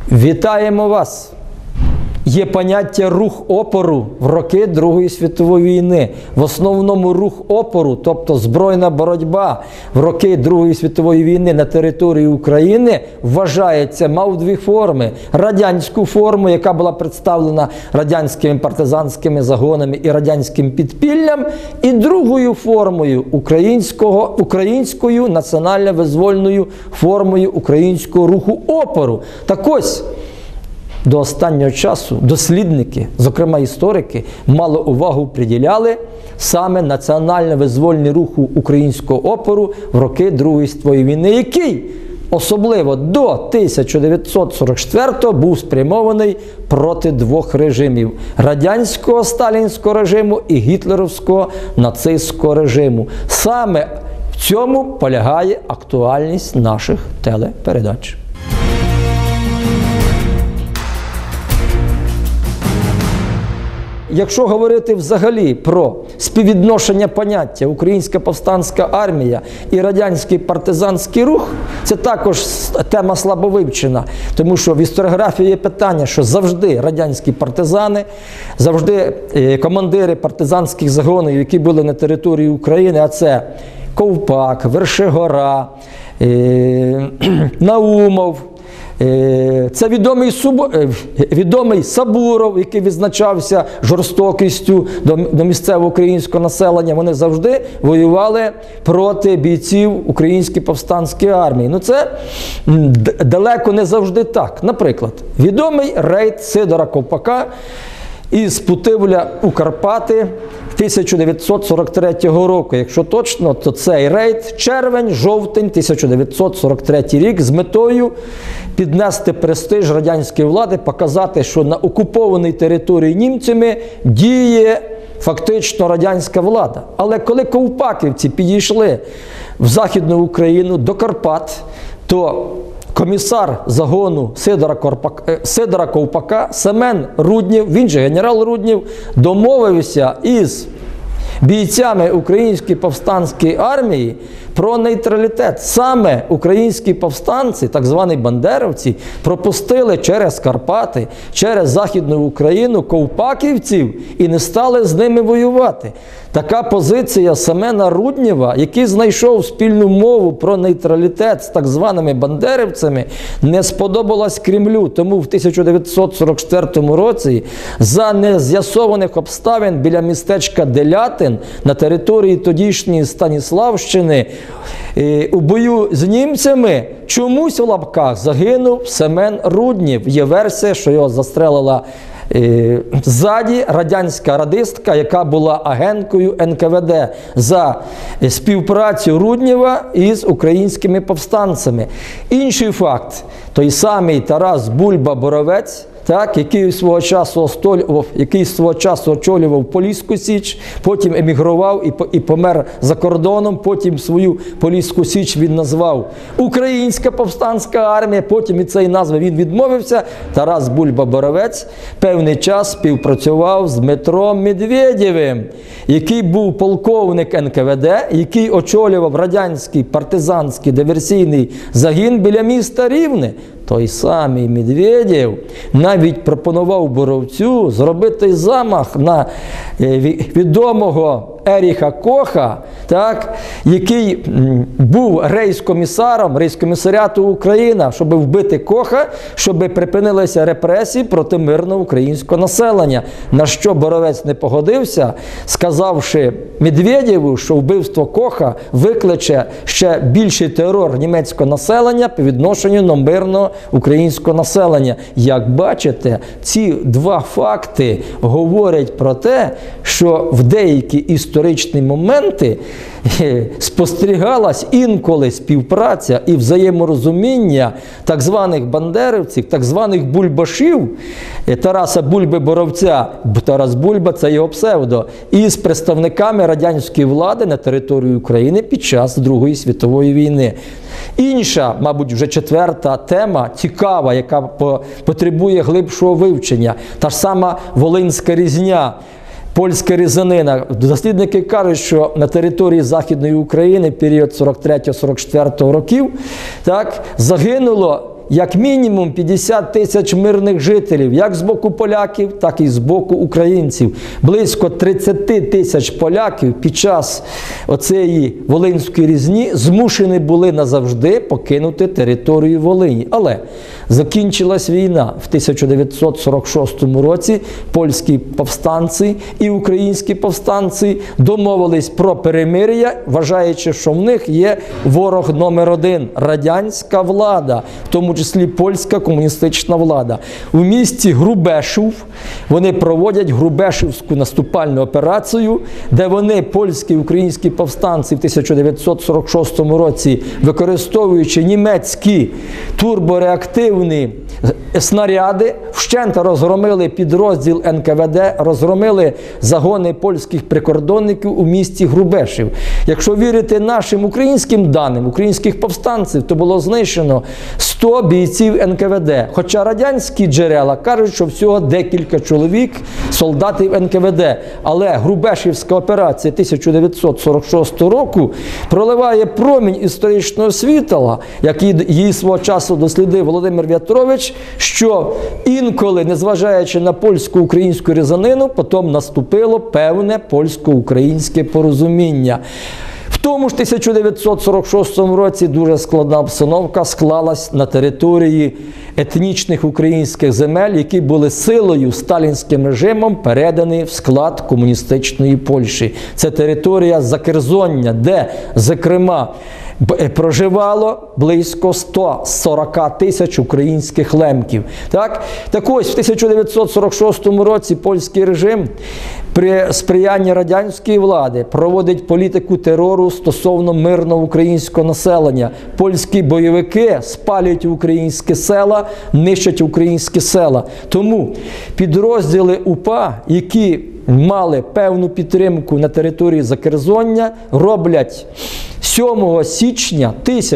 Вітаємо вас! Є поняття рух опору в роки Другої світової війни. В основному рух опору, тобто збройна боротьба в роки Другої світової війни на території України вважається, мав дві форми. Радянську форму, яка була представлена радянськими партизанськими загонами і радянським підпіллям, і другою формою українською національно-визвольною формою українського руху опору. Так ось, до останнього часу дослідники, зокрема історики, мало увагу приділяли саме національно-визвольному руху українського опору в роки Другої світової війни, який особливо до 1944-го був спрямований проти двох режимів – радянського сталінського режиму і гітлерівського нацистського режиму. Саме в цьому полягає актуальність наших телепередач. Якщо говорити взагалі про співвідношення поняття «Українська повстанська армія» і «Радянський партизанський рух», це також тема слабо вивчена, тому що в історіографії є питання, що завжди радянські партизани, завжди командири партизанських загонів, які були на території України, а це Ковпак, Вершигора, Наумов, це відомий Сабуров, який відзначався жорстокістю до місцевого українського населення. Вони завжди воювали проти бійців Української повстанської армії. Ну це далеко не завжди так. Наприклад, відомий рейд Сидора Ковпака із Путивля у Карпати 1943 року. Якщо точно, то цей рейд червень-жовтень 1943 рік з метою піднести престиж радянської влади, показати, що на окупованій території німцями діє фактично радянська влада. Але коли ковпаківці підійшли в Західну Україну до Карпат, то комісар загону Сидора Ковпака Семен Руднєв, він же генерал Руднєв, домовився із бійцями Української повстанської армії про нейтралітет. Саме українські повстанці, так звані бандерівці, пропустили через Карпати, через Західну Україну ковпаківців і не стали з ними воювати. Така позиція Семена Руднєва, який знайшов спільну мову про нейтралітет з так званими бандерівцями, не сподобалась Кремлю. Тому в 1944 році за нез'ясованих обставин біля містечка Делятин на території тодішньої Станіславщини у бою з німцями чомусь в лапках загинув Семен Руднєв. Є версія, що його застрелила ззаді радянська радистка, яка була агенткою НКВД за співпрацю Руднєва із українськими повстанцями. Інший факт, той самий Тарас Бульба-Боровець, який свого часу очолював Поліську Січ, потім емігрував і помер за кордоном, потім свою Поліську Січ він назвав Українська повстанська армія, потім від цієї назви він відмовився. Тарас Бульба-Боровець певний час співпрацював з Дмитром Медведєвим, який був полковник НКВД, який очолював радянський партизанський диверсійний загін біля міста Рівне. Той самий Медведєв навіть пропонував Боровцю зробити замах на відомого Еріха Коха, який був рейскомісаром рейскомісаріату Україна, щоб вбити Коха, щоб припинилися репресії проти мирного українського населення. На що Боровець не погодився, сказавши Медведєву, що вбивство Коха викличе ще більший терор німецького населення по відношенню до мирного українського населення. Як бачите, ці два факти говорять про те, що в деякі історичні моменти спостерігалась інколи співпраця і взаєморозуміння так званих бандерівців, так званих бульбашів Тараса Бульби-Боровця, Тарас Бульба – це його псевдо, із представниками радянської влади на території України під час Другої світової війни. Інша, мабуть, вже четверта тема, цікава, яка потребує глибшого вивчення, та ж сама Волинська різня. Польська різанина. Дослідники кажуть, що на території Західної України в період 43-44 років загинуло як мінімум 50 тисяч мирних жителів, як з боку поляків, так і з боку українців. Близько 30 тисяч поляків під час оцеї Волинської різні змушені були назавжди покинути територію Волині. Але закінчилась війна в 1946 році, польські повстанці і українські повстанці домовились про перемир'я, вважаючи, що в них є ворог номер один – радянська влада, в тому числі польська комуністична влада. У місті Грубешів вони проводять Грубешівську наступальну операцію, де вони, польські і українські повстанці, в 1946 році, використовуючи німецькі турбореактивні снаряди, вщент розгромили підрозділ НКВД, розгромили загони польських прикордонників у місті Грубешів. Якщо вірити нашим українським даним, українських повстанців, то було знищено 100 бійців НКВД. Хоча радянські джерела кажуть, що всього декілька чоловік, солдатів НКВД. Але Грубешівська операція 1946 року проливає промінь історичного світла, який її свого часу дослідив Володимир В'ятрович, що інколи, незважаючи на польсько-українську різанину, потім наступило певне польсько-українське порозуміння. В тому ж 1946 році дуже складна обстановка склалась на території етнічних українських земель, які були силою сталінським режимом передані в склад комуністичної Польщі. Це територія Закерзоння, де, зокрема, проживало близько 140 тисяч українських лемків. Так ось, в 1946 році польський режим при сприянні радянської влади проводить політику терору стосовно мирного українського населення. Польські бойовики спалюють українські села, нищать українські села. Тому підрозділи УПА, які мали певну підтримку на території Закерзоння, роблять 7 січня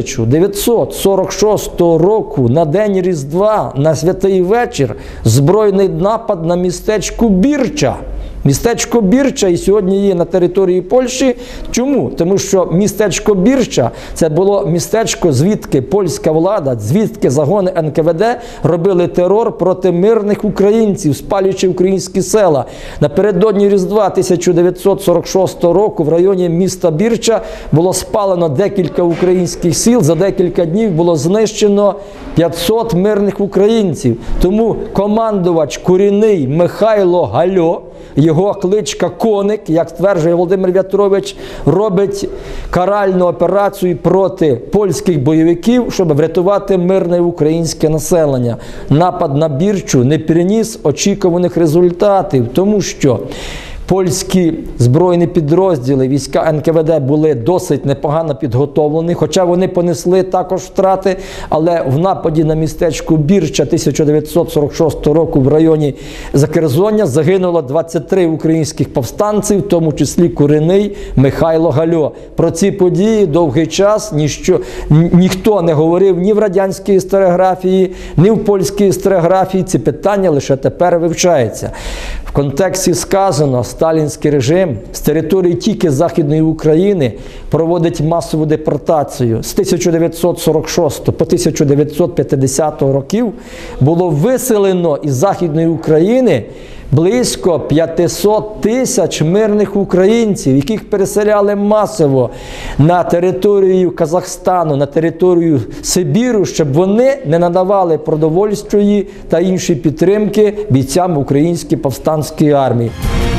1946 року на День Різдва, на Святий вечір, збройний напад на містечко Бірча. Містечко Бірча і сьогодні є на території Польщі. Чому? Тому що містечко Бірча – це було містечко, звідки польська влада, звідки загони НКВД робили терор проти мирних українців, спалюючи українські села. Напередодні Різдва 1946 року в районі міста Бірча було спалено декілька українських сіл, за декілька днів було знищено 500 мирних українців. Тому командувач Курінний Михайло Гальо, його кличка Коник, як стверджує Володимир В'ятрович, робить каральну операцію проти польських бойовиків, щоб врятувати мирне українське населення. Напад на Бірчу не приніс очікуваних результатів, тому що польські збройні підрозділи, війська НКВД були досить непогано підготовлені, хоча вони понесли також втрати, але в нападі на містечко Бірча 1946 року в районі Закерзоння загинуло 23 українських повстанців, в тому числі Курінний Михайло Гальо. Про ці події довгий час ніхто не говорив ні в радянській історіографії, ні в польській історіографії. Ці питання лише тепер вивчаються. В контексті сказано, сталінський режим з території тільки Західної України проводить масову депортацію. З 1946 по 1950 років було виселено із Західної України близько 500 тисяч мирних українців, яких переселяли масово на територію Казахстану, на територію Сибіру, щоб вони не надавали продовольчої та іншої підтримки бійцям української повстанської армії.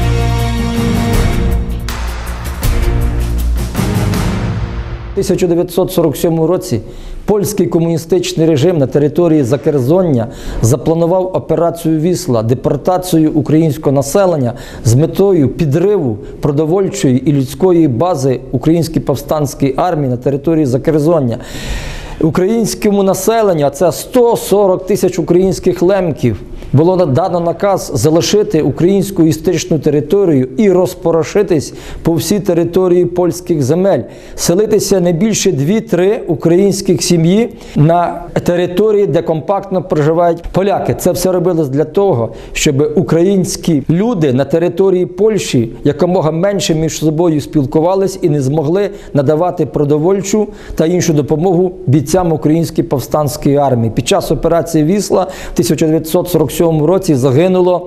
У 1947 році польський комуністичний режим на території Закерзоння запланував операцію «Вісла» – депортацію українського населення з метою підриву продовольчої і людської бази української повстанської армії на території Закерзоння. Українському населенню, а це 140 тисяч українських лемків, було дано наказ залишити українську історичну територію і розпорошитись по всій території польських земель, селитися не більше 2-3 українських сім'ї на території, де компактно проживають поляки. Це все робилось для того, щоб українські люди на території Польщі якомога менше між собою спілкувались і не змогли надавати продовольчу та іншу допомогу бійцям української повстанської армії. Під час операції «Вісла» в 1947 році загинуло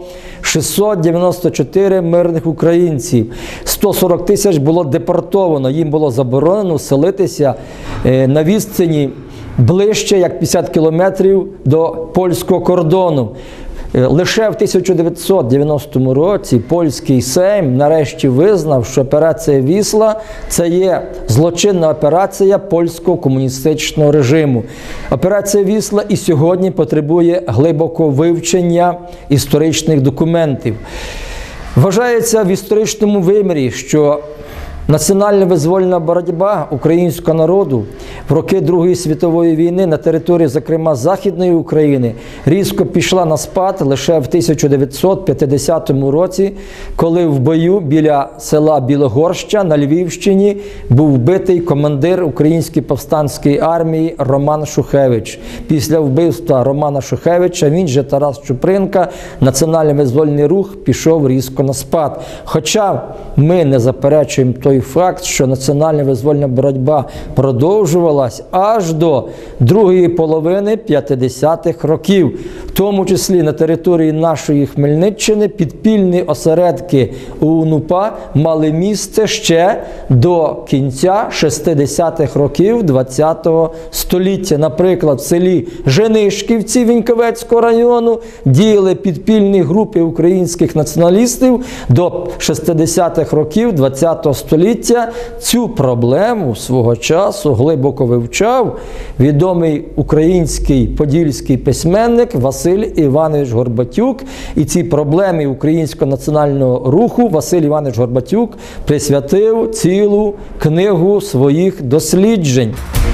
694 мирних українців. 140 тисяч було депортовано, їм було заборонено селитися на відстані ближче, як 50 кілометрів до польського кордону. Лише в 1990 році польський Сейм нарешті визнав, що операція «Вісла» – це є злочинна операція польського комуністичного режиму. Операція «Вісла» і сьогодні потребує глибокого вивчення історичних документів. Вважається в історичному вимірі, що національно-визвольна боротьба українського народу в роки Другої світової війни на території, зокрема, Західної України, різко пішла на спад лише в 1950 році, коли в бою біля села Білогорща на Львівщині був вбитий командир Української повстанської армії Роман Шухевич. Після вбивства Романа Шухевича, він же Тарас Чупринка, національно-визвольний рух пішов різко на спад. Хоча ми не заперечуємо той факт, що національно-визвольна боротьба продовжувалась аж до другої половини 50-х років. В тому числі на території нашої Хмельниччини підпільні осередки УНУПА мали місце ще до кінця 60-х років ХХ століття. Наприклад, в селі Женишківці Віньковецького району діяли підпільні групи українських націоналістів до 60-х років ХХ століття. Цю проблему свого часу глибоко вивчав відомий український подільський письменник Василь Іванович Горбатюк. І цій проблемі українського національного руху Василь Іванович Горбатюк присвятив цілу книгу своїх досліджень.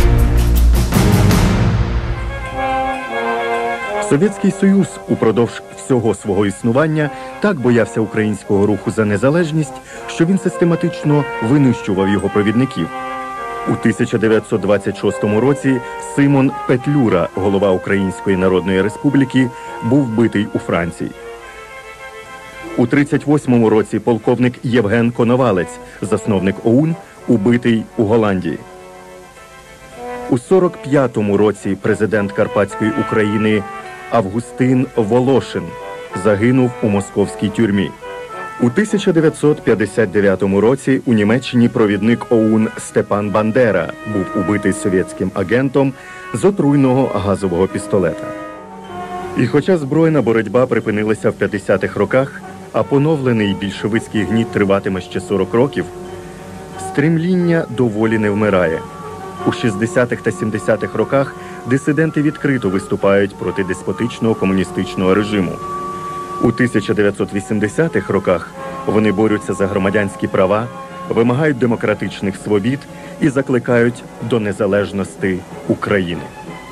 Совєтський Союз упродовж всього свого існування так боявся українського руху за незалежність, що він систематично винищував його провідників. У 1926 році Симон Петлюра, голова Української Народної Республіки, був вбитий у Франції. У 1938 році полковник Євген Коновалець, засновник ОУН, убитий у Голландії. У 1945 році президент Карпатської України Августин Волошин загинув у московській тюрмі. У 1959 році у Німеччині провідник ОУН Степан Бандера був убитий совєтським агентом з отруйного газового пістолета. І хоча збройна боротьба припинилася в 50-х роках, а поновлений більшовицький гніт триватиме ще 40 років, стремління до волі не вмирає. У 60-х та 70-х роках дисиденти відкрито виступають проти деспотичного комуністичного режиму. У 1980-х роках вони борються за громадянські права, вимагають демократичних свобід і закликають до незалежності України.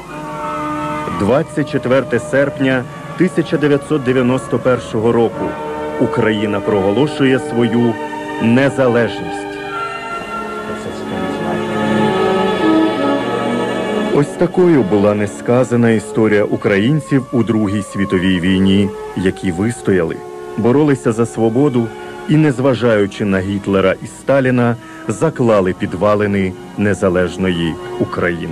24 серпня 1991 року Україна проголошує свою незалежність. Ось такою була несказана історія українців у Другій світовій війні, які вистояли, боролися за свободу і, незважаючи на Гітлера і Сталіна, заклали підвалини незалежної України.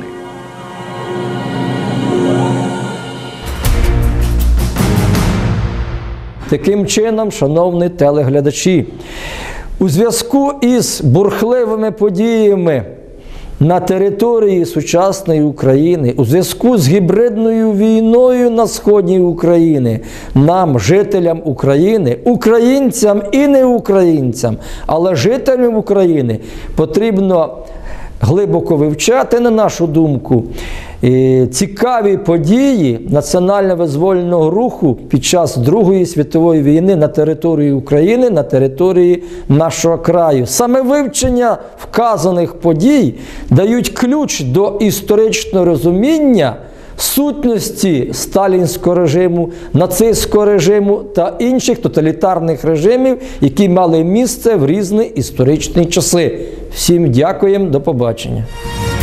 Таким чином, шановні телеглядачі, у зв'язку із бурхливими подіями на території сучасної України, у зв'язку з гібридною війною на сході України, нам, жителям України, українцям і не українцям, але жителям України потрібно глибоко вивчати, на нашу думку, цікаві події національно-визвольного руху під час Другої світової війни на території України, на території нашого краю. Саме вивчення вказаних подій дають ключ до історичного розуміння сутності сталінського режиму, нацистського режиму та інших тоталітарних режимів, які мали місце в різні історичні часи. Всім дякуємо, до побачення.